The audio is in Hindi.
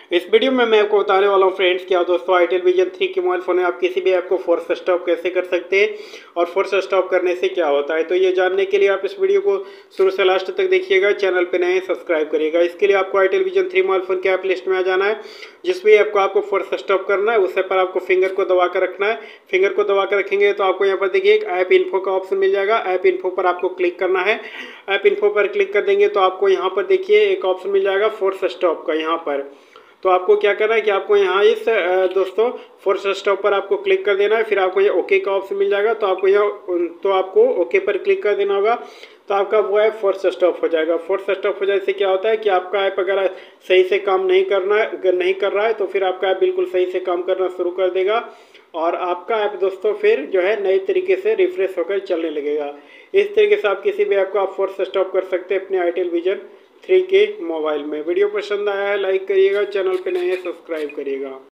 इस वीडियो में मैं आपको बताने वाला हूँ फ्रेंड्स क्या दोस्तों आईटेल विजन 3 के मोबाइल फ़ोन में आप किसी भी ऐप को फोर्स स्टॉप कैसे कर सकते हैं और फोर्स स्टॉप करने से क्या होता है। तो ये जानने के लिए आप इस वीडियो को शुरू से लास्ट तक देखिएगा। चैनल पे नए सब्सक्राइब करिएगा। इसके लिए आपको आईटेल विजन 3 मोबाइल फ़ोन के ऐप लिस्ट में आ जाना है। जिस भी ऐप को आपको फोर्स स्टॉप करना है उससे पर आपको फिंगर को दबा कर रखना है। फिंगर को दबा कर रखेंगे तो आपको यहाँ पर देखिए एक ऐप इन्फो का ऑप्शन मिल जाएगा। ऐप इन्फो पर आपको क्लिक करना है। ऐप इन्फो पर क्लिक कर देंगे तो आपको यहाँ पर देखिए एक ऑप्शन मिल जाएगा फोर्स स्टॉप का। यहाँ पर तो आपको क्या करना है कि आपको यहाँ इस दोस्तों फोर्स स्टॉप पर आपको क्लिक कर देना है। फिर आपको ये ओके का ऑप्शन मिल जाएगा तो आपको आपको ओके पर क्लिक कर देना होगा। तो आपका वो ऐप फोर्स स्टॉप हो जाएगा। फोर्स स्टॉप हो जाने से क्या होता है कि आपका ऐप अगर सही से काम नहीं कर रहा है तो फिर आपका ऐप बिल्कुल सही से काम करना शुरू कर देगा और आपका ऐप दोस्तों फिर जो है नए तरीके से रिफ्रेश होकर चलने लगेगा। इस तरीके से आप किसी भी ऐप को आप फोर्स स्टॉप कर सकते हैं अपने आईटेल विजन 3 के मोबाइल में। वीडियो पसंद आया है लाइक करिएगा, चैनल पे नए हैं सब्सक्राइब करिएगा।